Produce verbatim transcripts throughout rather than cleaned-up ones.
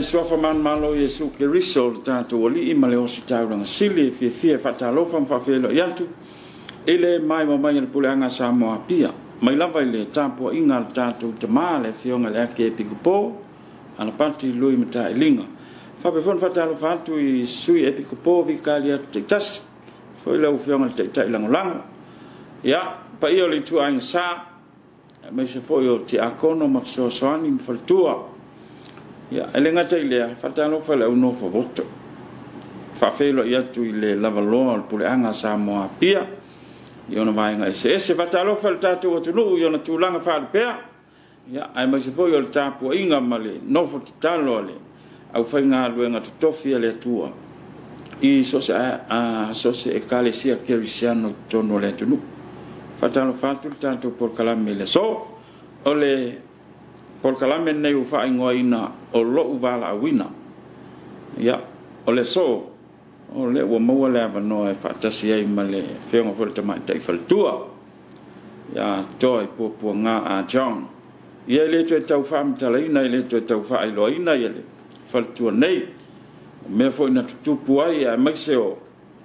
suafa man malo Iesu Keriso tātou oli i male osi tauranga sili fia fia whatalofa mwhawhelo iantu ele mai mo mai le puleanga sa moa pia mai lava ile tāpua inga tātou te maale fionga le ake e pikupo ana pati lui mata ilinga whapefon whatalofa atu i sui e pikupo vikali atu te tasi foi lau fionga te tai langolango ia pa iyo li tua inga sa mai se foi o te akono mafsosoani mfaltua ya elenga tai le fatalo fa le uno fo voto fa felo ia tu le lavalo al puleanga sa moa pia io no vai ngai se se fatalo fa le tatu o tunu io na tulanga fa le pea ya ai mai se foi o tapu inga male no fo talo le au fa nga luenga tu tofia le tua i so se a so se e kale sia kerisiano tono le tunu fatalo fa tu tatu por kalame le so ole por kalame nei u fa ingoa ina o lo u Valaauina ya o le so o le ua maua le avanoa e whaatasi ai ma le whenga fwere tamaitai whaltua ya Toaopuapuaga a John ia le tue tau whaamtalaina i le tue tau whaailoaina i le whaltua nei mea fo ina tutupu ai a maise o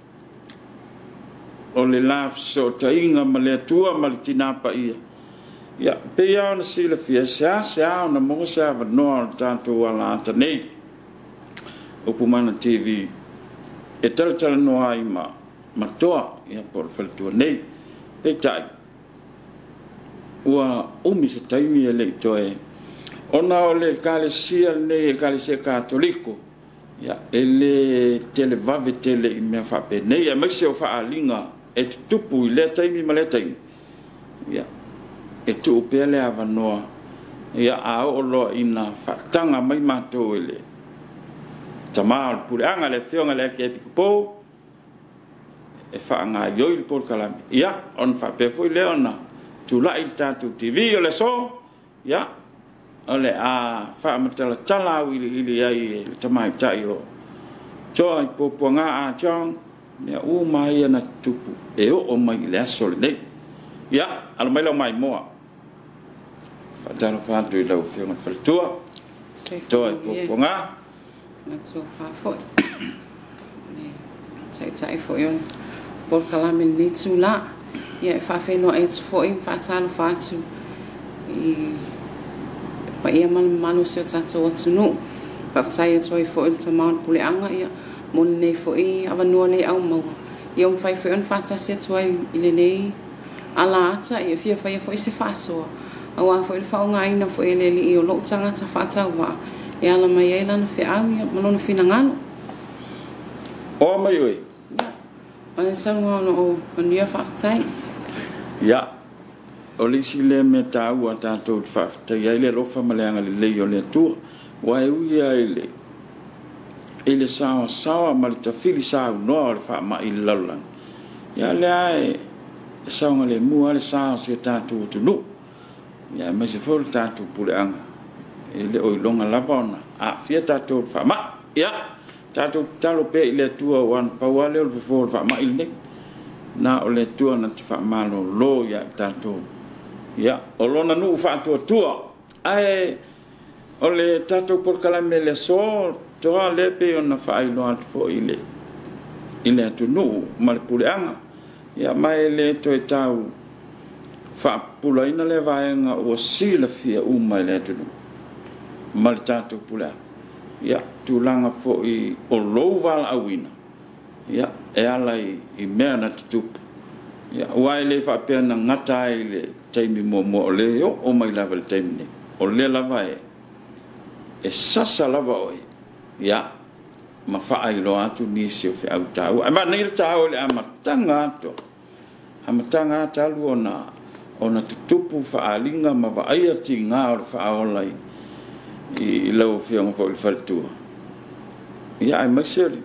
o le laf so tainga ma le atua ma le tinapa ia ya pe ya na sila fia sa sa na mo sa va no tanto ala tanei opumana T V e tal tal no ai ma ma toa ya por faltu nei pe tai wa umi se taimi ele toe ona ole kale sia nei kale se katoliko ya ele tele va vetele me fa pe nei ya se o fa alinga e tupu le taimi ma le taimi ya e tu pele avanoa ia a o lo ina fatanga mai mato ele tamal puleanga le fionga le ke pipo e fa nga yo il por kalam ia on fa pe foi leona tu la ita tu T V le so ia ole a fa matala tala ili ili ai tamaitai o joy poponga a jong ne u mai na tupu e o mai le sol nei ia al mai lo mai moa fatalo fatu i lau fionga faltua Toaopuapuaga na tua whafoi ne tai tai foi on por kalame ni tula ia whawheno e tu foi fatalo fatu i pa ia man manu se o tatou atunu whaftai e toi foi le tamau puleanga ia mole nei foi avanua le au maua ia um whai foi on fatasi e toi i le nei ala ata ia fia whai foi se whasoa awa foi le faunga ina foi le li o lo tanga ta fata wa e ala mai e lana fe au ia malona fina ngalo o mai oi ana sanwa no o mania fatai ya o le si le me tau a tatou fafta ia le lofa maleanga le le o le tu wa e uia ele ele sawa sawa mal ta fili sa no le fa ma il lalang ya le ai sawa le mu ale sa se tatou tu no ya ma se fol tatu puleanga ele o longa labona a fia tatu fa ma ya tatu talo pe ile tua wan pawale o fol fa ma ile na o le tua na fa malo lo ya tatu ya o lona nu fa tua tua ai o le tatu por kalame le so to le pe ona fa ilo at fo ile ile tu nu mal puleanga ya mai le to tau fa pulaina le vaenga o sila fia uma le tunu mal tatu pula ya tulanga fo i o lo Valaauina ya e ala i, i mea na tutupu ya wai le fa pena ngata i le taimi mo mo le o o mai lava le taimi ne o le lava e e sasa lava oi ya ma fa ai lo atu nisi o fe au tau ma nei tau le amatanga ato amatanga atalu ona ona tutupu faalinga ma vaia tinga o faolai i lau fionga fo il faltua ia ai maseri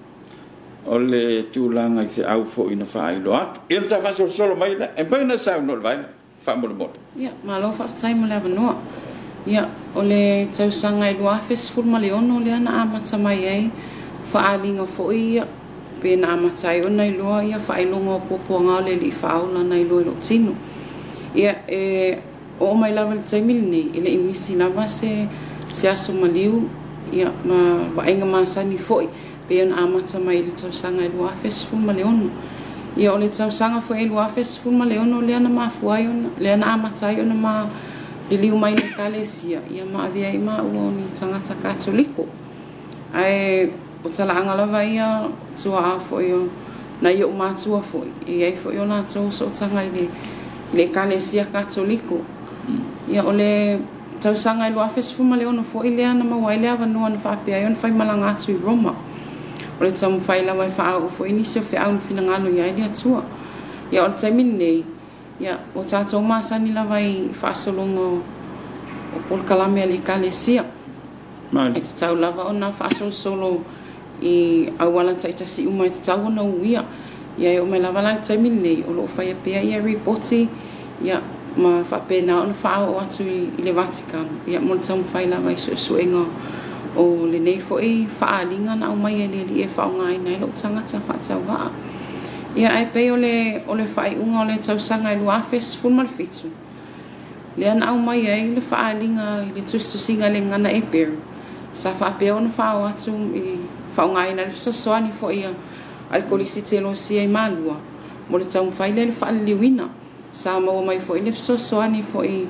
o le tūlanga i te au fo ina whaai lo atu ia ta faso solo mai la e pai na sau no le vai wha mole mole ia ma lo whaftai mo le avanoa ia o le tausanga i lua festival ma le ono le ana amata mai ai whaalinga fo ia pe na amata i ona i lua ia whailonga o popoanga o le li whaula na i lua i lo tino ia e o mai lava le taimi nei ile imisi lava se se aso maliu ia ma vainga masani foi pe on amata mai le tausanga lua festival ma le ono ia o le tausanga foi lua festival ma le ono le ana mafuai ona le ana amata ona ma le liu mai le kalesia ia ma avia i ma o ni tangata katoliko ai o talanga lava ia tua foi o na ia o matua foi ia foi ona tau so tanga le le kalesia katoliko ia o le tausanga lua festival ma le ono foi le ana ma wai le ava no ana fa pe ai on fai malanga atu i Roma o le tamu whai lawa i wha au fo inisi o whi au whina ngalo ia ili atua. Ia o le taimi nei, ia o tātou māsani lawa i whaasolongo o polkalame ali kalesia. E te tau lava o nā whaasolo solo i awala ta itasi uma i te tau ona uia. Ia o me lawa la le taimi nei, o lo whai a pia ia ripoti, ia ma whapena o na whaao o atu i le Vatikano. Ia mo le tamu whai lawa i su suenga o le nei fo i whaalinga na o mai e le li e whaonga i nei lo tangata whaatau haa. Ia ai pe o le, o le whai unga o le tausanga i lua festival malfitu. Le ana au mai e le whaalinga i le tustusinga le ngana e peru. Sa whaapea o na whao atu i whaonga i na le sosoani fo i alkolisi te lo si e malua. Mo le tau mwhai le le whaaliwina. Sa maua mai fo i le sosoani fo i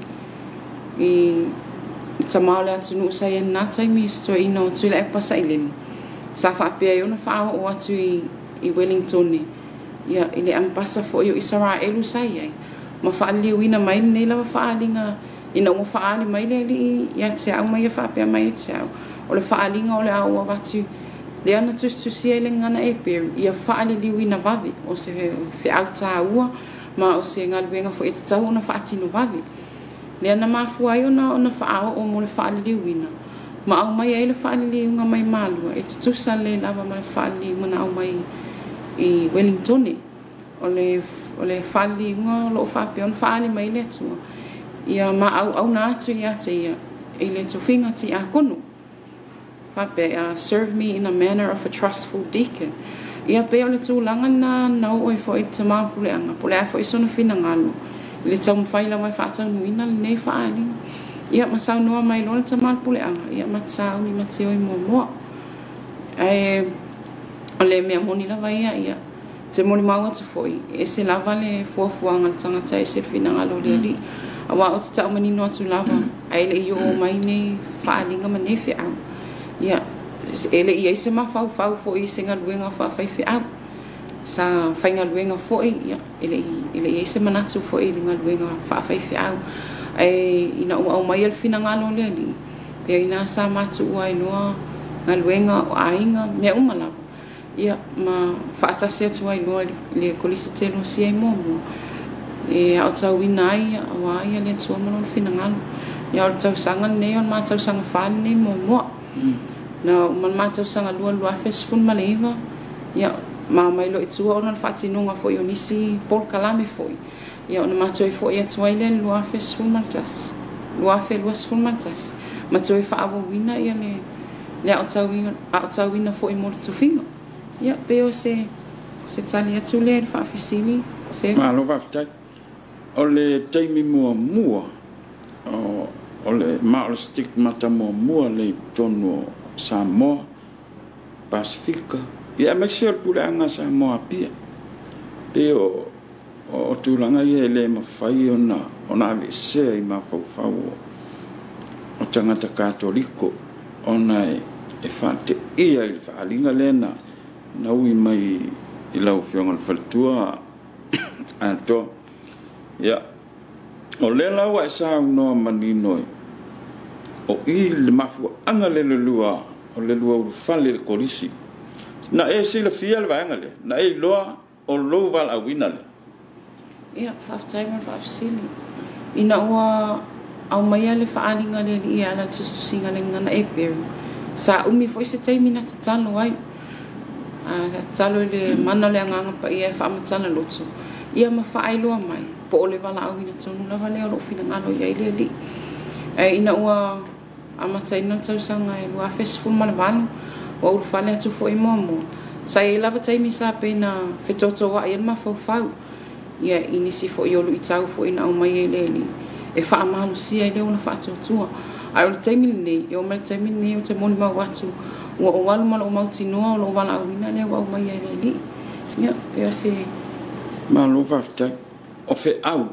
i i tamau le atu nuu sa i nā taimi isto i no tui la e pasa i leni. Sa whaapea i ona whao o atu i, i Wellington ia i le ampasa fo i o Israelu sa i ai. Ma whaaliwina mai nei lawa whaalinga i na ua whaali mai le li i a te au mai a whaapea mai e te au. O le whaalinga o le au a watu le ana tustusia i le ngana e peru i a whaali liwina vavi o se whi au tā ua ma o se ngaluenga fo i te tau ona whaatino vavi. Le ana mafuai ona ona whaao o mo le whaaliliwina. Ma au mai ai le whaaliliwinga mai malua. E tutusa le lava ma le whaaliliwinga au mai i Wellington. O le, o le whaaliliwinga lo whapea ona whaali mai le atua. Ia ma au au na atu i ate ia. I le tuwhinga ti a kono. Whapea, serve me in a manner of a trustful deacon. Ia pe o le tūlanga na nau oi fo i te māpuleanga. Pulea fo i sona whina ngalo. Le tau mwhaila mai whaatau nuina le nei whaali. Ia masau noa mai lona ta malpule anga. Ia matsau ni mateo i mua mua. E o le mea moni lava ia ia. Te molimau atu foi. E se lava le fuafuanga le tangata e se whina ngalo le li. Awa o te tau manino atu lava. Ai le iyo o mai nei whaalinga ma nei whiau. Ia e le ia i se mawhau whau fo i se ngaluenga whawhai whiau. Sa whainga luenga foi ia ele ele ia se manatu foi linga luenga whawhai whiau e ina o au mai al fina ngalo le li pe ina sa matu ua inoa ngā luenga o ainga mea umalawa ia ma whaatase atu ai noa le kolisi te lo si ai momo e au tau ina ai au ai le atua malo le fina ngalo ia o le tau sanga nei on ma tau sanga whaali nei momo na o ma tau sanga lua lua festival maleiva ia ma mai lo itua ona whaatinunga foi o nisi pol kalame foi. Ia ona matoi foi atua i le lua festival maltas. Lua fe lua festival maltas. Matoi whaawa wina ia le le au tau wina foi mo le tuwhinga. Ia peo se se tali atu le le whaafisili. Ma lo whaftai. O le taimi mua mua o, o le ma o le stigmata mua mua le tono Samoa Pasifika. Ia mai se pule anga sa moa pia. Pe o o tūlanga ia le mawhai ona ona ave sea i mawhauwhau o tangata katoliko ona e e whante ia i whaalinga lena na ui mai i lau whionga le whalitua ato. Ia o le lau ai sa unoa maninoi o i le mafua anga le lua o le lua urufale le korisi. Na e sila fia le vaenga le. Na e iloa o lou Valaauina le. Ia, whaftai man whafisili. Ina ua au maia le whaalinga le li ia ala tustusinga le ngana e peru. Sa umi fo se taimi na te talo ai. Talo le mana le anganga pa ia e whaamatana loto. Ia ma whaailoa mai. Po o le Valaauina tonu lava leo lo fina ngalo ia i le li. E ina ua amataina tausanga e lua festival malawano. O uru whale atu fo i momo. Sa e lava taimi sa pena whetoto wa i alma fau fau. Ia inisi fo i olu i tau fo i na au mai e le li. E wha amalu sia i leo na wha atotua. Ai o le taimi nei, e o mai taimi nei o te molimau atu. Ua o walu ma lo mau tino, o lo Valaauina le wa o mai ai le li. Ia, pea se... Ma lo whaftai. O fe au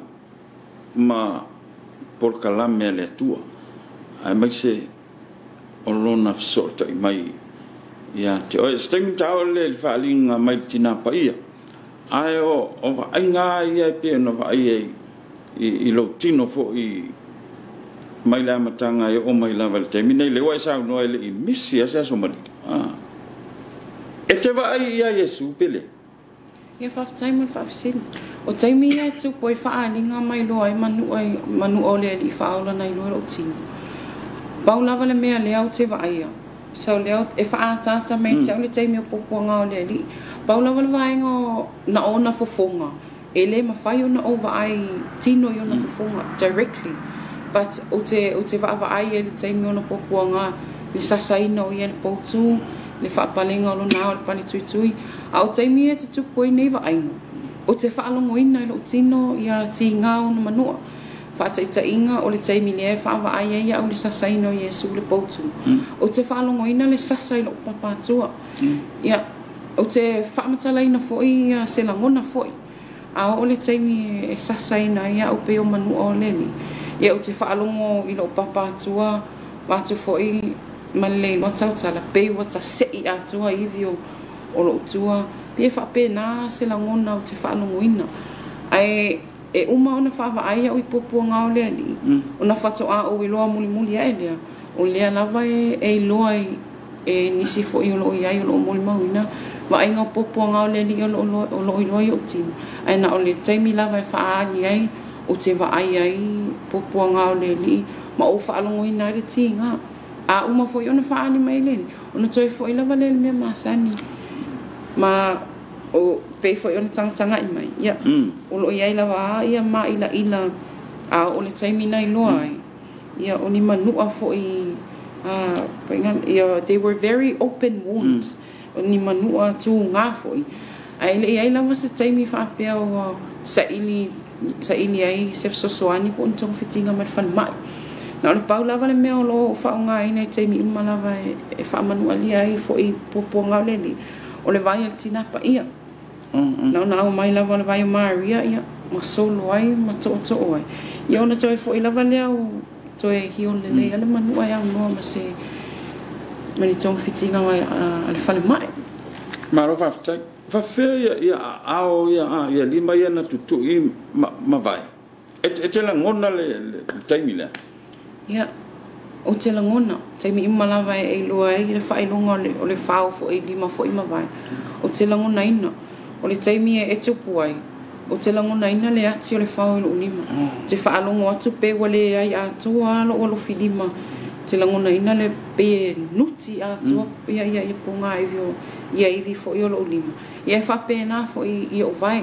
ma por kalame le tua. Ai mai se o lona fsota i mai. Ia, te oe, steng tau le le whaalinga mai tina pa ia. Ai o, o wa ai ngā ia e pia no wa ai e i, i lo tino fo i mai la matanga e o mai la val te mina i le wa sa no ele i misi asa so mali. Ah. E te wa ai ia Iesu pele. Ia fa taimi fa fsin. O taimi ia tu poi fa alinga mai lo ai manu ai manu ole i fa ola nai lo o tino. Pau lava le mea le au te wa ai. So leo e fa ata ta mai te ole taimi o poponga ole li. Pau lava le vai ngo na ona fofonga. Ele ma fai ona o va ai tino yo na fofonga directly. But o te o te va va ai le taimi ona poponga le sasaina o ia le poutu le fa palinga lo na o le pani tui tui. A o taimi e te tu poi nei va ai. O te fa longo ina lo tino ia ti ngau no manu'a. Fa ta ita inga o le taimi le fa va ai ia o le sasaina o Iesu le poutu. O te fa longo ina le sasai lo papatua. Ia o te fa matalaina foi ia se langona foi. A o le taimi e sasaina ia o pe o manu'a o leli. Ia o te fa longo i lo papatua watu foi malei lo tau tala pe wa ta sei atua ivi o o lo tua pe fa pe na se langona o te fa longo ina. Ai e uma ona fa va ai o ipoponga o le ali ona fa to a o iloa molimau ai le o le lava e e iloa e nisi fo i lo ia i lo molimau ina va ai nga poponga o le ali o lo o lo iloa o tino ai na o le taimi lava e fa ali ai o te va ai ai poponga o le ali ma o fa longo ina le tinga a uma fo ona fa ali mai le ona toi fo i lava le me masani ma o pe foi ona tanga tanga i mai ia o lo ia ila wa ia ma ila ila a o le taimi nai loa ia o ni manu'a foi a penga ia they were very open wounds o ni manu'a tu nga foi ai le ia ila was taimi fa pe o sa ili sa ili ai se sosoani ko ntong fitinga mar fan mai na le paula vale me o lo fa nga ina taimi malava e fa manu'a li ai foi poponga le li o le vai al tina pa ia na na o mai lava le vai Maria ia ma solo ai ma to to ai ia ona toi fo ila vale o toi hi o le le ale manu ai no ma se mani tong fitinga ai ale fale mai ma ro fa fa fe ia ia a o ia ia lima ia na tutu i ma vai et et la ngona le taimi la ia o te la ngona taimi ima lava e loa ai le fa ilonga o le fa fo i lima fo i ma vai o te la ngona ina o le taimi e tupu ai o te langona ina le ati o le whao i lo unima te whaalongo atu pe wale ai atua lo o lo filima te langona ina le pe nuti atua ia ia ia punga ivi o ia ivi fo i o lo unima ia e whape na fo i, i o vai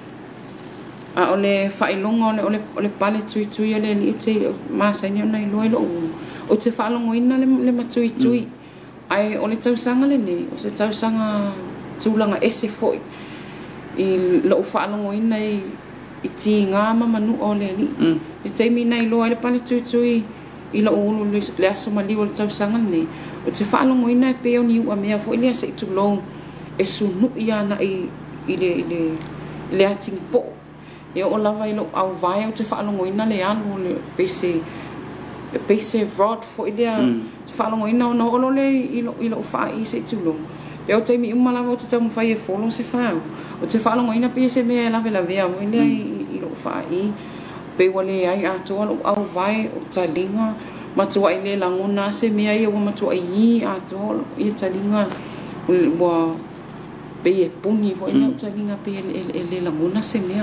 a o le whailonga o le, o le pale tui tui o le li te masa ini o nei loa i lo unu o te whaalongo ina le, le matui tui ai o le tausanga le nei o se tausanga tūlanga ese fo i i lo whaalongo ina i, i ti ngā mamanu o le li. Mm. I teimi nei loa i le pane tui tui i lo ulu le, le aso mali o le tausanga nei. O te whaalongo ina e peo ni ua mea fo i lea se i tu long e sunu i ana i, i le, i le, le atingi po. E o lava i lo au vai o te whaalongo ina le anu le pese pese rod fo i lea mm. te whaalongo ina o no olo le i lo, i lo wha i se i tu long. E o teimi umalawa o te tamu whai e wholong se whao. O te whalongo ina pia se mea lawe la vea. O inea i lo whai. Pe wale ai atoa lo au vai o ta linga. Matua i le langona se mea i o matua i atoa i ta linga. Wa pe e puni o inea o ta linga pe e le langona se mea.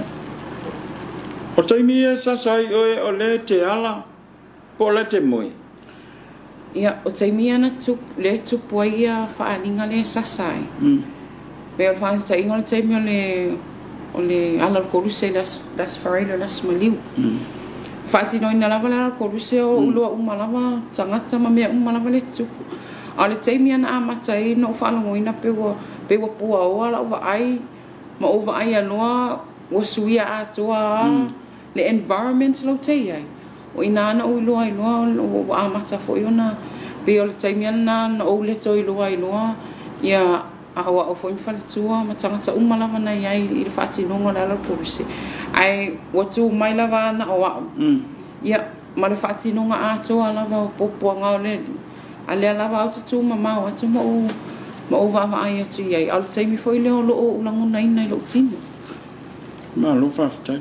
O taimi e sasai o le te ala. Po le te moe. Ia, o taimi ana tup, le tupu ai ia whaalinga le sasai. Mm. Pea o whaasa ta inga le taimi o le, o le ala koruse las, las whareilo las maliu. Mm. Whaati no ina lava le ala koruse o mm. ulua umalawa, tangata ma mea umalawa le tupu. A le taimi ana amata e no whaalongo ina pewa, pewa pua o ala uwa ai, ma uwa ai aloa, wa suia atoa mm. le environment lo te ai. o ina ana o iloa iloa o amata fo iona pe o le taimi ana na o le to iloa iloa ia awa o fo infale tua ma tangata uma lava na ia i le whaatinonga le ala polisi ai watu mai lava na o a ia ma le whaatinonga atoa lava o Toaopuapuaga o le a le lava au tatu ma mau atu ma o ma o vava ai atu iai au le taimi fo i leo lo o ulangona ina i lo tino ma lo whaftai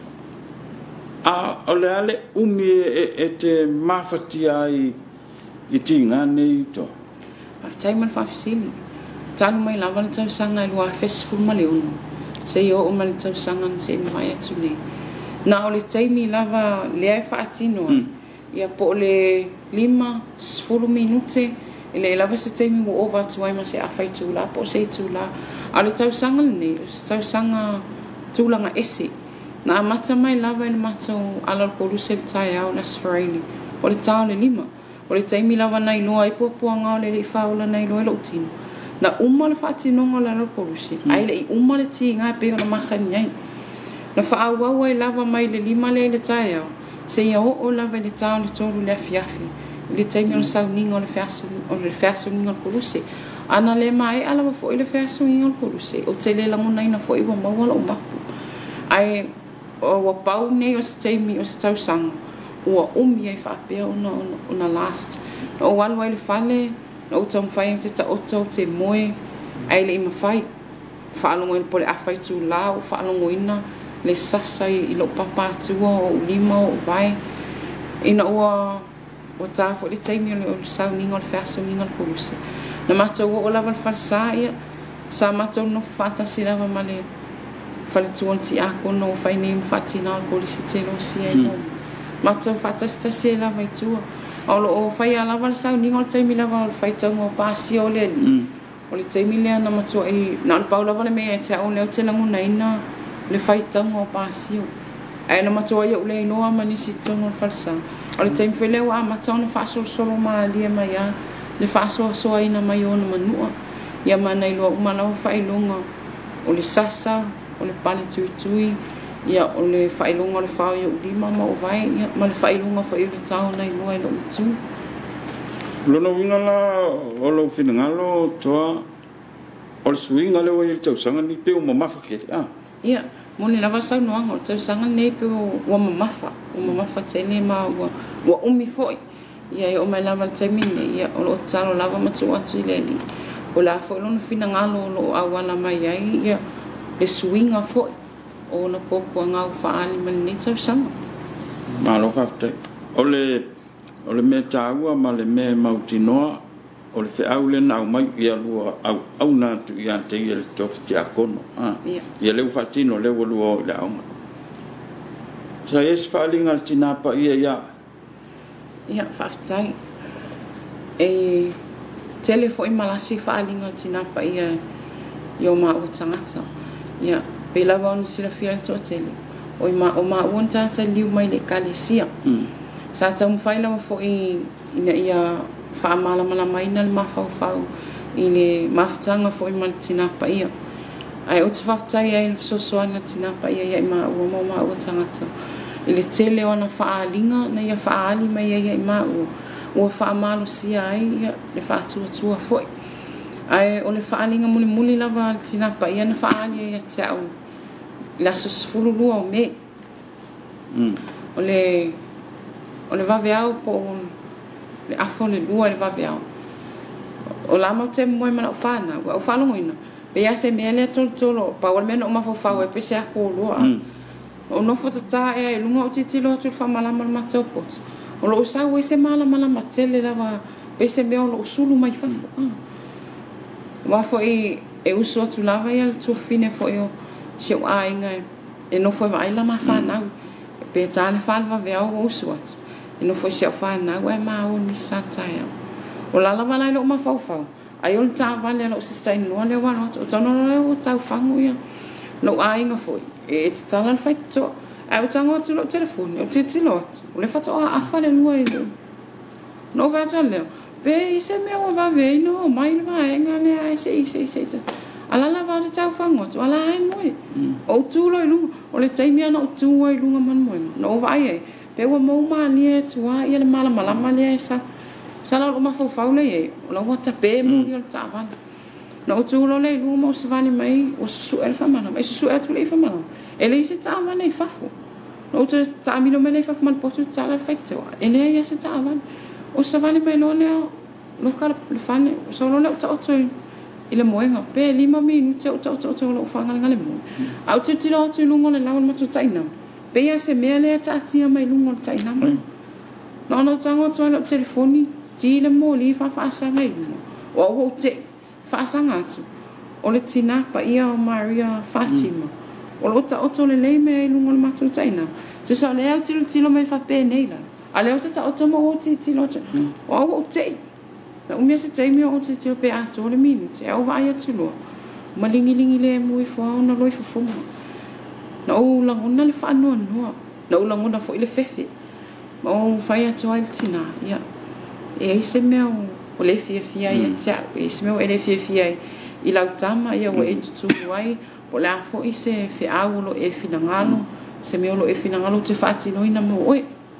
a o le ale umi e, e te mawhatia i i tinga nei to whaftai ma le whafisili tanu mai lava le tausanga i lua festival ma le unu se i o o ma le tausanga na se mai atu nei na o le taimi lava le ai whaatinoa ia po le lima sfulu minute i le lava se taimi mo ova atu ai ma se awhai tūla po se tūla a le tausanga le nei tausanga tūlanga ese na amata mai lava i le matau ala le koruse le tai au las whareini o le tau le lima o le taimi lava na iloa i Toaopuapuaga o le le whaola na iloa i lo tino na uma le whaatinonga le ala koruse ai le i uma le ti ngā pe o na masani ai na whaau ai lava mai le lima le le tai au se ia o o lava le tau le tolu le afiafi le taimi o le sauninga o le whiasoninga o le koruse ana le mai ala wa fo i le whiasoninga o le koruse o te le langona ina fo i wa mawala o mapu ai o wa pau nei o se taimi o se tausanga ua umi ai whaapea o na, o na last na o walu ai le whale na o tau mwhai te ta oto te moe ai le ima whai whaalongo ina po le awhai tū la o whaalongo ina le sasa i lo papa atua o lima o vai ina ua o tāwho le taimi o le sauninga o le whiasoninga o le koruse na matou o lava le whalsa ia sa matou no whatasi lava ma le whale tuon ti ako no whai nei mwhatina o le korisi te lo si ai no matou whatasi ta se lava i tua o lo o whai a lava le sauninga o le taimi lava o le whai taunga o pāsi o le ali o le taimi lea na matou ai na le pau lava le mea e te au leo te languna ina le whai taunga o pāsi o ai na matou ai o le inoa manisi tonga o le whalsa o le taimi whai leo a matou na whaasolo solo maa lia mai a le whaasoa soa ina mai o na manu'a ia mana iloa umalawa whailonga o le sasa o le pale tui tui ia o le whailonga o le whao ia ulima ma o vai ia ma le whailonga whai o le tau na iloa ilo itu lona winga la o lo finangalo toa o le suinga le o il tausanga ni pe o mamafa kere ah ia moni lava sau noanga o le tausanga nei pe o ua mamafa o mamafa tele ma ua ua umi foi ia e o mai lava le taimine ia o lo talo lava matu atu i le li o la fo lona finangalo o lo awala mai ai ia le suinga foi o na Toaopuaga o whaali ma le nei tausanga ma lo whaftai o le o le mea tāua ma le mea mautinoa o le whiau le nau mai ia lua au au nātu ia te ia le tofi te akono ia leu whatino leu lua o le aunga sa esi whaalinga le tinapa ia ia ia whaftai e tele fo i malasi whaalinga le tinapa ia i o maa ua tangata ia pe lava ona sila fia le toa tele o i maa o maa ua tata liu mai le kalesia sa tau mwhai lava fo i ina ia whaamalamalama ina le mawhauwhau i le mawhtanga fo i ma le tinapa ia ai o te whaftai ai le fisosoani le tinapa ia ia i maa ua maa maa ua tangata i le tele o na whaalinga na ia whaali mai ia i maa ua ua whaamalo sia ai ia le whaatuatua foi ai o le whaalinga muli muli lava le tinapa ia na whaali ia te au le aso sifululua o me o le o le vaveau po le afo le lua le vaveau o la mau te moe mana o whana o whalongoina pe ia se mea lea tolo tolo pa wale mea no mawhawhau e pe se ako lua o no fo tata e lunga o titilo atu le whamalama le matau pot o lo usau e se malamalama tele lava pe se mea o lo usulu mai whafo wa fo i e usu atu lava ia le tuafine fo i o se o ainga e no fo e vaila ma whanau pe ta le whalwa veau o usu atu e no fo i se o whanau e maa o misatai au o la lava lai lo ma fau fau ai o le ta vale lo sistai noa le wano atu o tono le o tau whangu ia lo ainga fo i e te tanga le whaito e o tanga atu lo telefoni o te tilo atu o le whato a awha le lua i lo no vata leo pe i se mea o vave no mai le vaenga le a se i se i se ala la va te tau whangu atu ala ai moe o tūlo i lunga o le taimi ana o tūwa i lunga man moe no vai e pe ua mau mani e tua ia le malamalama lea sa sa la lo mafaufau le e o la ua tape mo i o le taavana na o tulo le lu mo se vani mai o su el famana mai su el tu le famana e le se taavana i fafu na o tu taamino me le fafu man potu tala fecto e le ia se taavana o se vani mai lo le lo kala le fane o sa lo le o ta o tu i le moenga pe lima minuti o ta o ta o ta lo fanga ngale mo au tu tilo tu lungo le lawan matu taina pe ia se mea le ta tia mai lungo le taina no no tango tu le telefoni ti le mo li fa fa sa mai o o te fa sa ngatu o le tina pa ia o Maria Fatima o lo ta o to le le me lungo le matu taina tu sa le au tilo tilo mai fa pe nei la ale o ta o to mo o ti tilo o o te na umia se taimi o te teo pe ato le minuti e au vai atu loa malingilingi le mui fua na loi fufunga na o langona le whanua noa na o langona fo i le fefe ma o whai atu ai le tina ia e ai se mea o le fia fia ia tia e se mea o e le fia fia i lau tama ia o e tutu ai po le afo i se fe au lo e fina ngalo se mea lo e fina ngalo te whati noina mo oe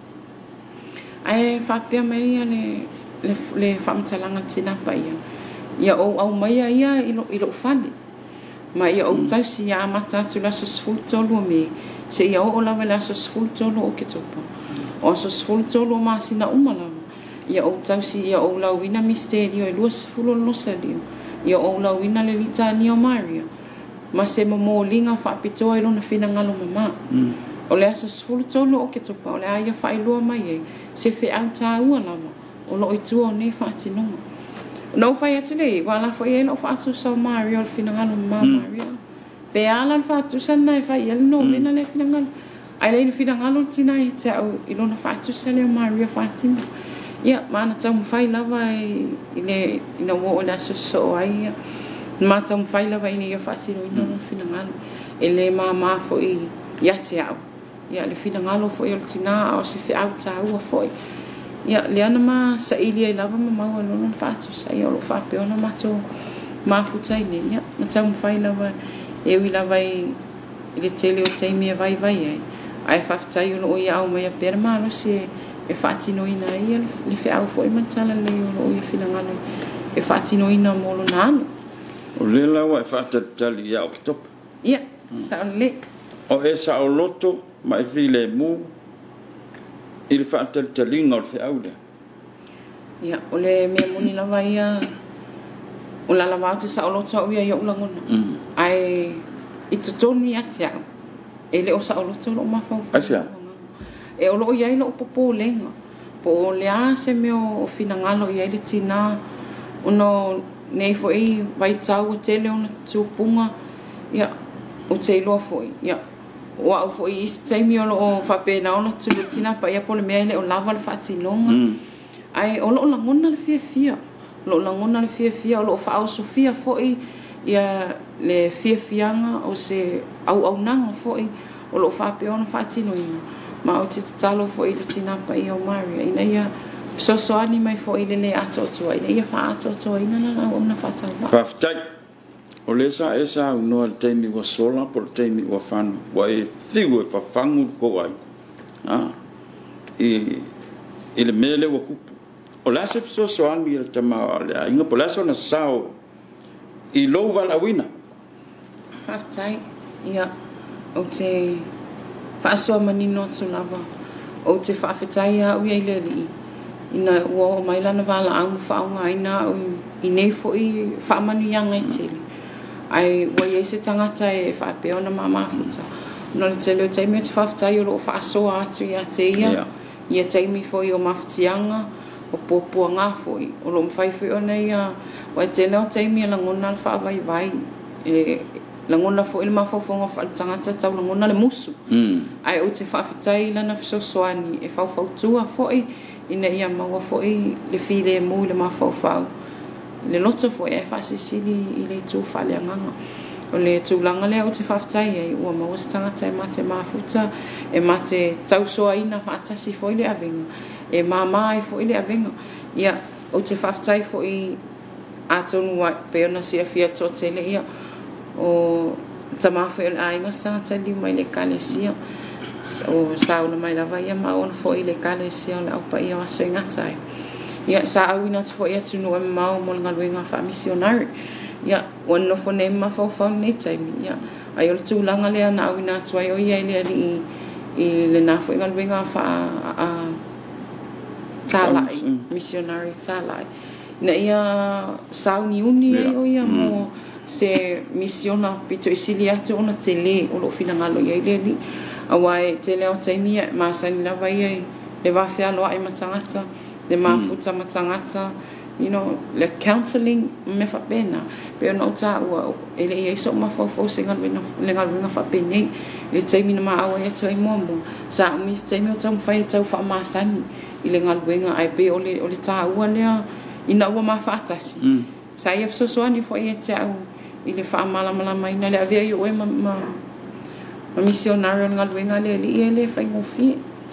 ai whapea mai le le le famtalanga tina pa ia ia o au mai ia ilo ilo fali ma ia o tau si ia mata tu la so sfulto lo me se ia o la vela so sfulto lo o ke topa o so sfulto lo ma sina umala ia o tau si ia o la wina misterio e lo sfulo lo sadio ia o la wina le litania o Maria ma se mo molinga fa pito e lo na fina ngalo mama o le so sfulto lo o ke topa o le ia fa ilo mai se fe anta u la o lo i tua o nei whaati nonga. No whai atu lei, wala whai e lo whaatu sa Mario al finangalo ma Mario. Pe ala al whaatu sa nai whai el no mena le finangalo. Ai lei le finangalo tina i te au i lona whaatu sa leo Mario whaati mo. Ia, maana tau mwhai lava i le ina wo o le aso so ai ia. Ma tau mwhai lava i ne ia whaati lo ina o finangalo. E le maa maa fo i iate au. Ia, le finangalo fo i o le tina o se fi au ta ua fo i. Ia leana ma sa ili ai lava ma mau alona fatu sa ia lo fa pe ona mato ma futai ne ia ma tau fai lava e wi lava i le tele o taimi vai vai ai ai fa futai o ia au mai per ma lo se e fati no ina ia le fe au foi mantala le o ia fina ngalo e fati no ina mo lo nano o le lawa e fata tali ia o top ia sa le o esa o loto mai file mu il fatto il talingo fi aude ia ole me moni lava ia o la lava te sa lo tsa ia ia ulangona ai i totoni atia e le o sa lo tsa lo ma fa asia e o lo ia lo popo lenga po le a se me o finangalo ia le tina uno nei fo i vai tau te le ona tupunga ia o te lo fo ia o au fo i taimi o lo fa pena ona tulutina pa ia pole mele o lava le fatinonga ai o lo langona le fia fia lo langona le fia fia o lo fa o sofia fo i ia le fia fianga o se au au nanga fo i o lo fa pe ona fatinoina ma o te talo fo i le tina pa ia o Maria ina ia so so ani mai fo i le le ato to ina ia fa ato to ina na ona fata fa ftai o le sa esa no al taimi wa sola por taimi wa fan wa e fiu e fa fangu ko ai ah e ele mele wa kupu o la se so so an mi ta ma ala inga po la so na sao i lo Valaauina faftai ia o te fa so manino tu lava o te faftai ia o ia le li ina o mai lana Valaau fa nga ina i nei fo i fa manu yanga tele ai wa ye se tangata e fa pe ona mama futa no le tele te me te fafta yo lo fa so atu ya te ia ia te mi fo yo maftianga o Toaopuapuaga fo o lo fai fo ona ia wa te no te mi la ngona fa vai vai e la ngona fo il ma fo fo fa tangata tau la ngona le musu ai o te fafta ila na so soani e fa fa tua fo i ina ia ma fo i le file mo le ma fo fa le loto fo e fa sisili i le tu fa le nganga o le tu langa le o te faftai ai o ma o stanga tai mate mafuta e mate tau soa ina fa tasi fo ile avenga e mama ai fo ile avenga ia o te faftai fo i atonu wa pe ona sia fia to tele ia o tama fo ile ai nga stanga tai li mai le kalesia o sa una mai lava ia ma ona fo ile kale sia le opa ia aso ingata ia sa awina te fo ia tunu e mau mo ngaluenga fa misionari ia ono fo ne ma fo fo ne taimi ia ai o tulanga le na awina tu ai o ia ile ali i le na fo ngaluenga fa a talai misionari talai na ia sa uni uni o ia mo se misiona pito isilia tu ona tele o lo fina ngalo ia ile ni awai te leo taimi ma sani lava ia le va fea loa i matangata le mafuta matangata you know le counseling me fa pena pe no ta o ele ia so ma fo fo singa le ngal nga fa pena le taimi na ma awa ia toi momo sa mi taimi o tam fa tau fa ma sani ile ngal wenga ai pe ole ole ta ua le ina ua ma fa tasi sa ia so so ani fo ia te au ile fa mala mala mai na le avia yo e ma ma misionario ngal wenga le le ele fa ngofi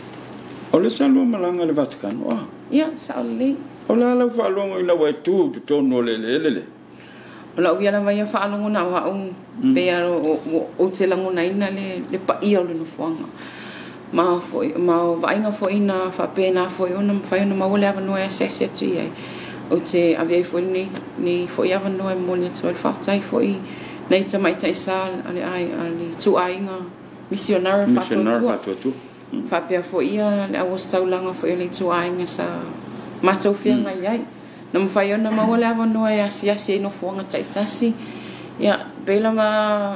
o le salo malanga le Vaticano ah ia sa le o la la fa longo ina wa tu tu tono le le le o la uia la vai fa longo na wa un pe o o te lango na ina le le pa ia le no fuanga ma fo ma vai nga fo ina fa pena fo ona fa ona ma wala no e se se tu ia o te avia fo ni ni fo ia no e mo le tu fa tai fo i nei tamaitai sa ale ai ali tu ainga misionario fatu tu fa pe fo ia le awas taulanga fo ile tu ainga sa matou fia ngai ai na mfai ona ma wala va no ia sia se no fo nga tai tasi ya bela ma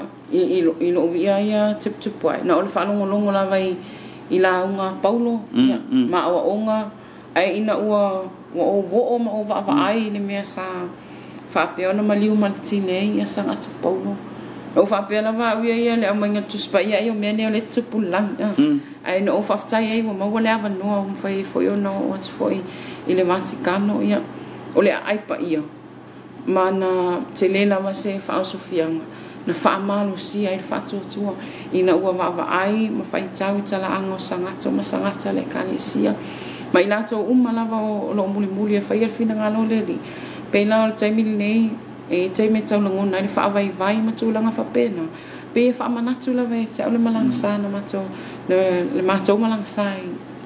i i lo ia ia tip tip pai na ole fa longo longo la vai i la unga paulo ya ma o onga ai ina ua o o ma o va va ai ni me sa fa pe ona maliu maltine ia sanga tu paulo o fa pe la va ia ia le manga tu spa ia ia me ne le tu pulang ai no fa tai ai mo wala va no mo fa fo yo no what foi ile Vaticano ia ole ai pa ia mana telela ma se fa sofianga na fa malu si ai fa tu tu ina ua va va ai ma fa tau tala ango sanga to ma sanga tale kanisia ma ina to umma lava o lo muli muli fa ia fina ngalo leli pe la taimi nei e taimi tau lango na le fa vai vai ma tu langa fa pena pe fa manatu la ve te ole malang sana ma to le le ma to malang sai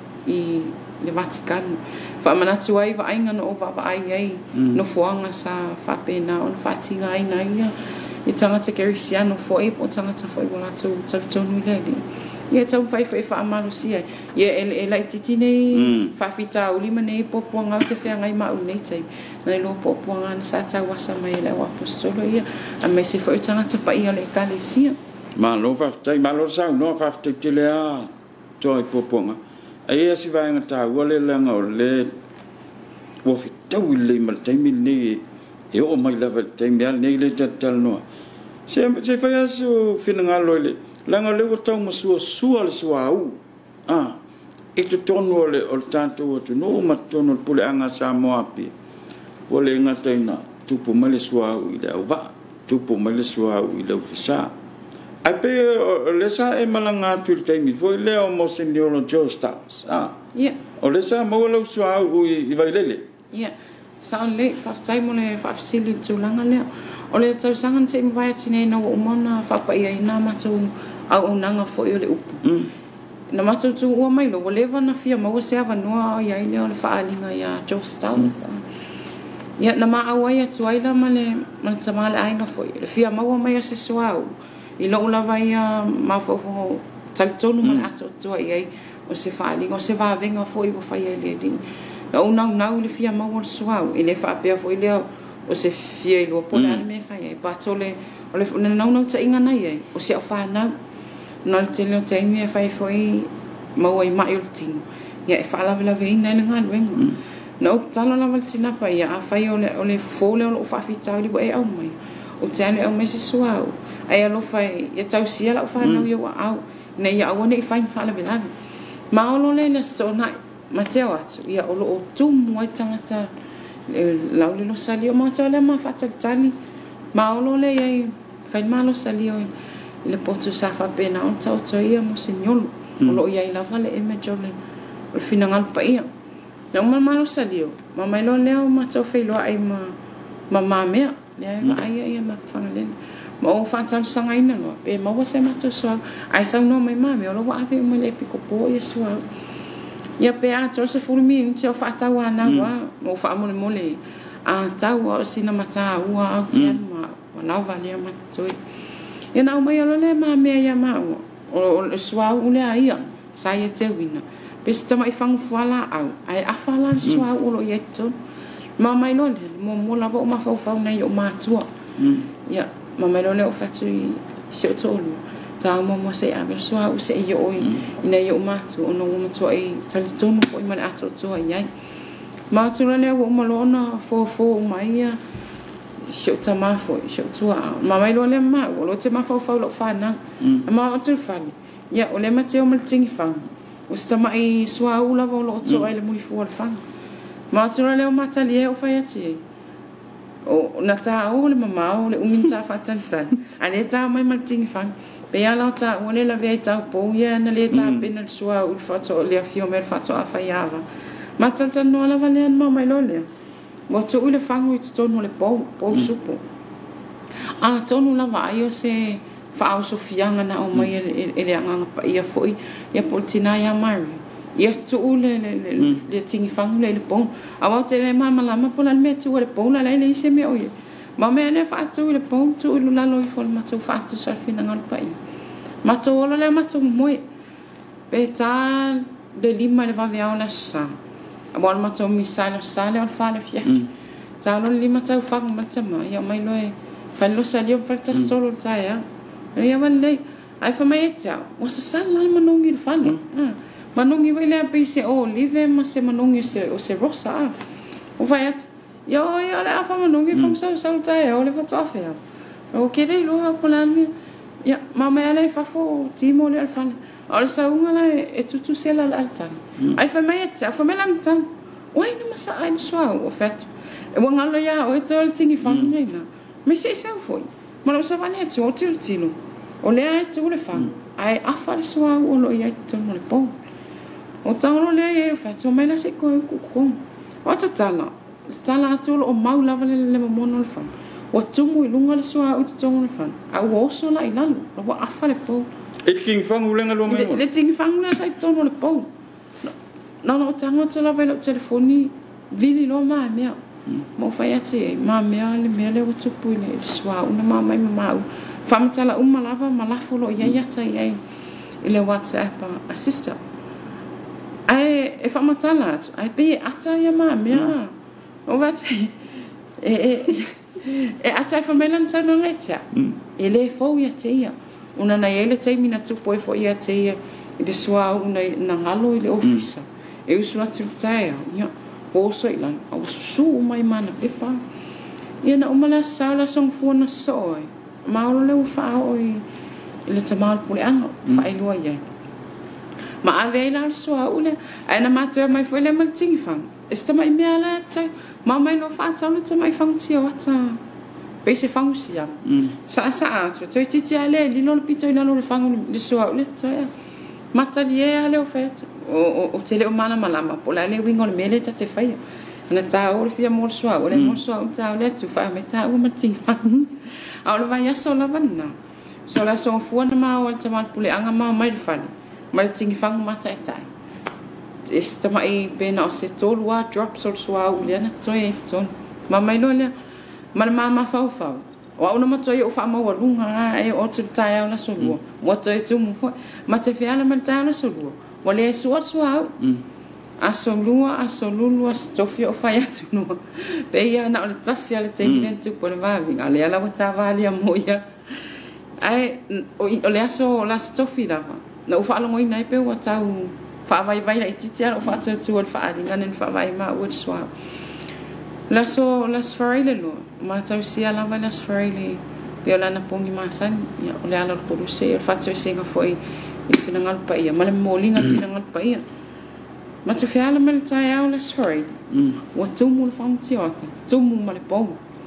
i le Vaticano fa manatu ai va ainga no va va ai ai no fuanga sa fa pena on fa tinga ai na ia i tanga te kerisiano fo e po tanga ta fo wala tu tu tonu leli ia tau fai fai fa amalu sia ia e lai titi nei fa fita o lima nei po puanga te fea ngai ma nei tai nei lo po puanga na sa tau wasa mai le wa apostolo ia a me se fo tanga ta pa ia le kalesia ma lo fa tai ma lo sa no fa te te le a toi po puanga ai si vai ngata wale le nga le wo fi tau le mal tai mi nei e o mai lava tai mi nei le tatal no se se fai aso fina lo le langa le tau masua sua le suau ah e tu tono le o tanto tu no ma tono pule anga sa moapi ole ngata ina tupu male suau i le va tupu male suau i le ofisa ai pe le sa e malanga tu le taimi foi le o mo sendiolo Joestars ah ia o le sa mo le suau i vai lele ia sa le fa tai mo le fa sili tu langa le o le tau sangan se mai tine no o mona fa pa ia ina ma tu au nanga fo yo le upu na ma tu o mai lo leva na fia ma o se ava no ia ile o le fa alinga ia Joestars ia na ma au ia tu ai la ma le ma tamale ai nga fo le fia ma o mai se suau i lo la vai ma fo fo tal tonu ma ato to ai o se fa alinga o se va venga fo i vo fa ia le di na o na na le fia ma o suau ile fa pe fo ile o se fia i lo po na me fa ia pa tole o le na na na ta inga na ia o se fa na na te leo taimi e fai foi mau ai mai o tino ia e fala vela veina le ngal wenga no talo la valtina pa ia a fai o le o le fole o fa fita o le e au mai o tane o mesi suau ai alo fai ia tau sia la fa no ia au nei ia au nei fai fala vela ma o lo le le sto na mateo atu ia o lo o tu mo tangata la o le lo sali o ma tole ma fa tani ma o lo le ia fai ma lo sali o le potu sa fa pena on tau ia mo signolo o lo ia ila vale e me jole o fina ngal pa ia na mal malo salio ma mai lo leo ma tau fe lo ai ma ma ma me le ai ai ia ma fa le ma o whaatau sangaina loa pe maua se matu soa ai sau no mai mami o lo wa ave mo le piko po ia soa ia pe a tol se fulmi ni o whaatau ana wa mo wha mole mole a tau o sina mata ua au tian ma wa lau valia matui ia na mai o le mami ia ma o le soa ule a ia sa ia te wina pe se tama i fangu fuala au ai a fala le soa ulo ia ton ma mai lo le mo mo lava o ma fau fau nei o matua ia ma mai lo le o fatu i se o tolu ta mo mo se a ver soa o se i o ina i o matu o no mo tua i tali tonu o i mana ato tua i ai ma tu le o mo lona fo fo mai ia se o tama fo se o tua ma mai lo le ma o lo te ma fau fau lo fa na ma o tu fali ia o le ma te o mal tingi fang o sta mai soa u lava o lo tua i le muli fo al fang ma tu le o matali e o fai ati o na ta o le mama o le umin ta fa tan tan ale ta mai mal tingi fang pe ala ta o le la ve ta po ia na le ta ben soa u fa to le fio mer fa to a fa iava ma tan tan no la vale ma mai lo le mo tu le fang u to no le po po supo a to no la va io se fa o sofia na o mai ele anga pa ia foi ia poltina ia mari ia tu le le le tingi fang le le po a te le mal mala ma po la me tu le po la le se me o ma me ne fa tu le po tu lu la lo i fol ma tu fa tu sa fina ngal pa i ma tu lo le ma tu mo pe ta de lima le va via la sa a bon ma tu mi sa la sa le fa le fia ta lo lima ta fa ma ta ma ia mai lo e fa lo sa dio fa ta stolo ta ya ia va le ai fa mai ta o sa sa la ma no ngi fa le manungi vai le pe se o live ma se manungi se o se rosa o vai at yo yo le afa manungi fam sa sa ta e o le fa tofe o ke le lo a polani ya mama le fa fo timo le alfa o sa unga la e tutu se la alta ai fa mai at fa me lam tan wai no ma sa ai so o fet e wo ngalo ya o to le tingi fam nei na me se sa foi ma lo sa va ne to til tino o le ai to le fam ai afa le so o lo ya to mo le po o tangolo le e fa to mai la se ko ku ko o ta tala tala to o mau lava le le mono le fa o tumu i lunga le soa o to le fa a o so la i lalo o afa le po e king fang ulenga lo mai le ting fang la sai to le po no no tango to la velo telefoni vili lo ma mea mo fa ya te ma mea le mea le o tupu le soa una ma mai ma fa mtala umma lava malafu lo ya ya ta ya ile WhatsApp a sister ai e fa matala ai pe ata ya ma mea o va te e e e ata fa melan sa no ngetia ele fo ya te ya una na ele te mina tu poi fo ya te ya de soa una na halo ile ofisa e usu atu tai ya o so ilan o su mai mana pepa ia na umala sala song fu na so ma o le fa o ile tamal pule anga fa iloa ya ma ave la so ule ana mata mai foi le malting fang esta mai me ala tai ma mai no fa ta le mai fang ti o ta pe se fang sia sa sa tu tu ti ti ale li lo pito ina lo fang le so ule tai mata li ale o fet o o tele o mana malama po la le wingo le mele ta te fai na ta o fia mo so o le mo so ta le tu fa me ta o malting fang a o vai so la vanna so la so fu na ma o te mal pule anga ma mai fani ma tingi fang mata tai esta mai pena o se tolu wa drops or so au le na toi ton ma mai lo le ma ma ma fa fa o ona ma toi o fa ma wa lunga e o tu tai la so lo mo toi tu mo fo ma te fia la ma tai la so lo o le so so au a so lo a so lo a stofio o fa ya tu no pe ya na o tasi ale te bien tu por va vinga le ala ta va le mo ya ai o le so la stofia na o fa lo ngoi nai pe o tau fa vai vai la ititia o fa tu tu o fa ali nganen fa vai ma o so la so la sfarele lo ma tau sia la vai la sfarele pe la na pongi ma san ya o le ala po se fa tu se nga foi i finangal pa ia ma le molinga finangal pa ia ma te fiala ma le tai au la sfarele o tu mo le fa ti o tu mo ma le po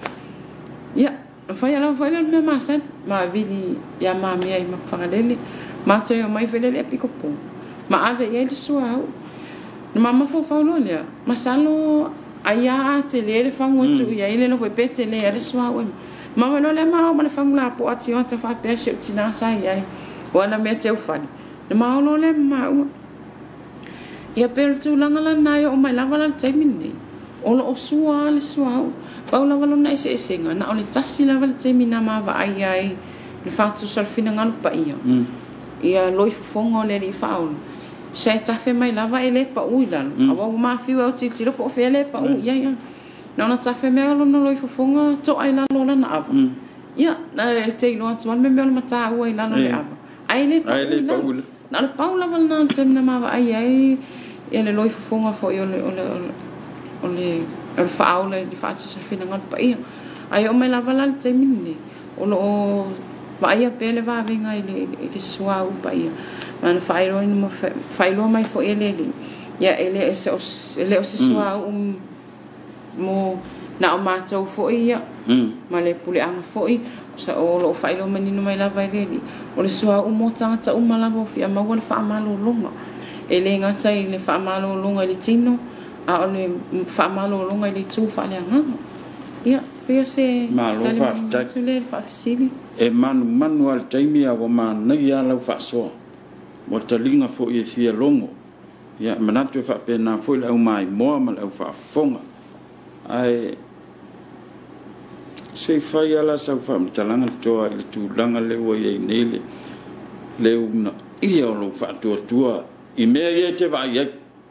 ya fa ya la fa la me ma san ma vili ya ma mi ai ma fa lele ma te o mai vele le piko po ma ave ia le soa no mama fo fa lo le ma salo aya te le le fa mo tu ia ile lo foi pete le le soa o ma no le ma ma fang la po ati on ta fa pe se tina sai ai wana me te ufani le ma no le ma ia per tu langa la na yo mai lava la taimi ni o lo sua le sua pa la va na ese ese na o le tasi la va le taimi na ma va ai ai le fa tu sal fina ngal pa ia ia loi fongo le ri fa se ta fe mai lava ele pa uila a ma fi o ti ti po fe le pa u ia ia na na ta fe me lo no loi fongo to ai la lo na ava ia na te no atu me me lo mata u ai la no le ava ai le pa uila na le pa la va na taimi na ma va ai ai ia le loi fonga fo ia le ole ole ole fa ole di fa se fina ngal pa ia ai o me lava la taimi ni o lo va ia pele va venga ile ile sua u pa ia man failo ni mo failo mai fo ele li ia ele se ele se sua u mo na o matou fo ia ma le pule anga fo i sa o lo failo mani no mai lava ile li o le sua u mo tanga ta u mala vo fi ma wala fa malo longa ele ngata ile fa malo longa ile tino a o le fa malo longa ile tu fa le anga ia pe se malo fa ta le fa sili e manu manu al taimi a wa man na ia la fa so mo talinga fo i fia longo ia manatu fa pe na fo le mai mo ma le fa fonga ai se fa ia la sa fa mtalanga to ile tu langa le wo ye nele le una ia lo fa to tua i me ye te va ye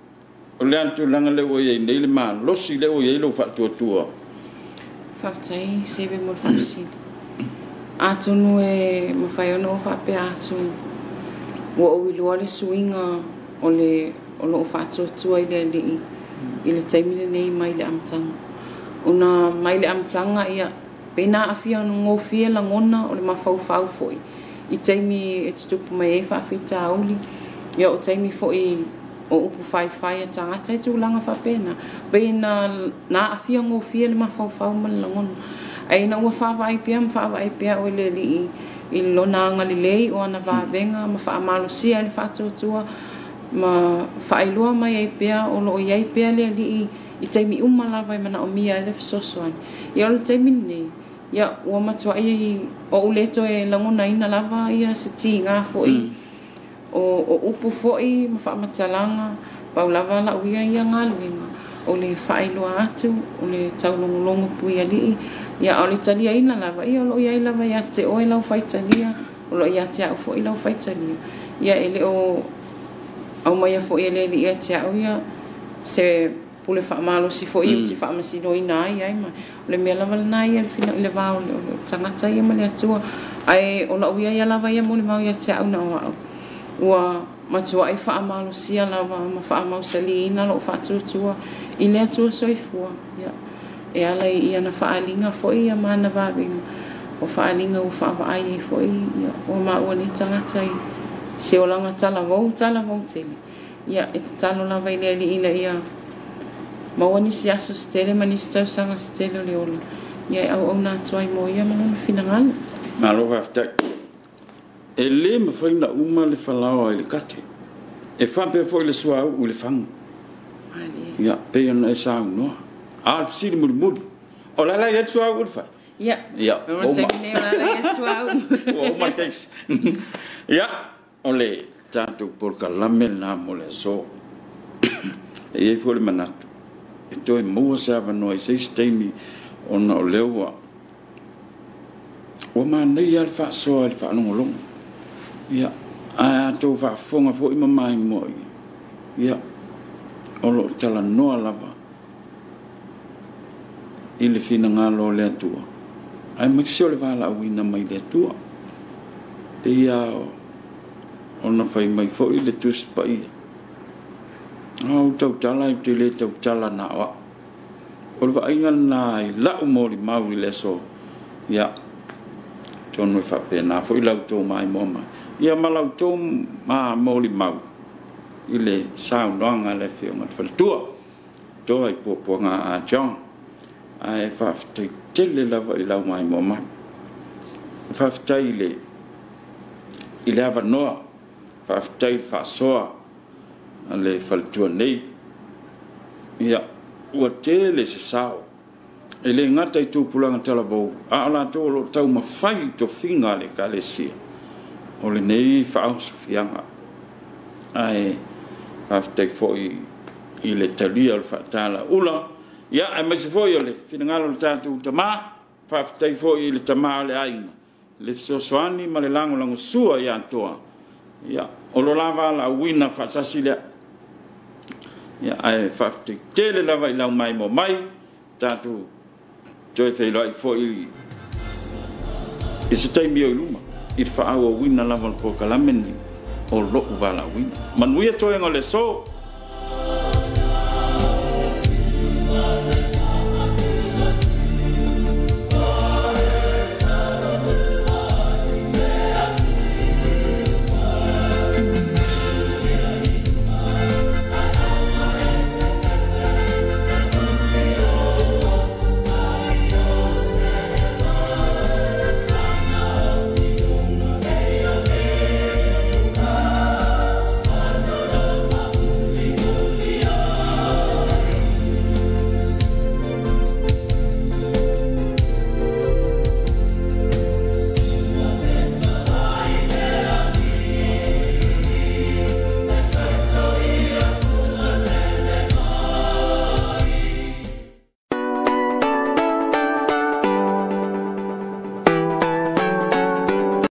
o le tu langa le wo ye nele ma lo si le wo ye lo fa to tua fa tai se be mo fa sili atonu e ma fai ono fa pe atu wo o iloa le suinga o le o lo fa tu tu ile li ile taimi le nei mai le amtanga una mai le amtanga ia pena afia no ngofia la ngona o le mafau fau foi i taimi e tupu mai e fa fita uli ia o taimi foi o upu fai fai tanga tai tu langa fa pena pena na afia ngofia le mafau fau mal la ngona ai na ua fa vai pia fa vai pia o le li i lona ngali lei o na va venga ma fa malo sia le fa tu tu ma fa iloa mai ai pia o lo ia pia le li i taimi uma la vai mana o mia le so so ia o taimi ni ia o ma tu ai o le to e langona ina lava ia se ti nga foi o o upu foi ma fa matalanga pa lava la uia ia ngaluinga o le fa iloa atu o le tau longo longo pui ali ia o le talia ina lava ia lo ia lava ia te o lau fai talia o lo ia te au fo lau fai talia ia ele o au mai fo ele ia te au ia se pule fa malo si fo i ti fa ma si no ina ia mai le me lava na ia fina le va o tangata ia ma le atua ai o lo ia ia lava ia molimau ia te au na o ua matua ai fa malo si lava ma fa mau salina lo fa tu tu i le atua soifua ia e ala ia na faalinga foi ia mana vavinga o faalinga o fa ai foi ia o ma o ni tangata i se o langa tala vo tala vo tele ia e talo la vai le ina ia ma o ni si aso stele mani sta sanga stele le o ia au au na toi mo ia ma no finanga ma lo va fta e le me foi na uma le falao le kate e fa pe foi le sua u le fang ia pe na esa no ah sil mul mul o la la ya sua u fa ia ia o te ne la la ya sua o ma kes ia ole tanto por calame na mole so e foi manatu e to e mo sa va no se stemi ona o lewa o ma nei al fa so al fa no long ia a to fa fonga fo i mai mo ia o lo tala no lava ile fina ngalo le tua ai ma se le Valaauina mai le tua te ia ona fai mai fo ile tus pa ia au tau tala i te le tau tala na wa o le ainga na i la molimau i le so ia tono fa pena fo i lau tō mai mo mai ia malau tō ma molimau i le saunanga le whionga te whalatua tō ai Toaopuapuaga a John ai whawhitai tele lava i lau mai mo mai whawhitai le i le awa noa whawhitai whasoa a le whalatua nei ia ua tele se sao e le ngata i tūpulanga talavou, a ala tō lo tau mawhai to whinga le ka le sia. O le nei whaau sufianga. Ai, haftai fōi i le talia le whaatala ula. Ia, ai maisi fōi o le whinangalo le tātou tamā, haftai fōi i le tamā le aina. Le fisosoani ma le lango lango sua ia toa. Ia, o lo lava la wina whaatasi lea. Ia, ai, haftai tele lava i lau mai mo mai, tātou Joy fei loa i fo i i se taimi o iluma i whaau o wina lava o kalameni o loo Valaauina. Manu'a toi ngole so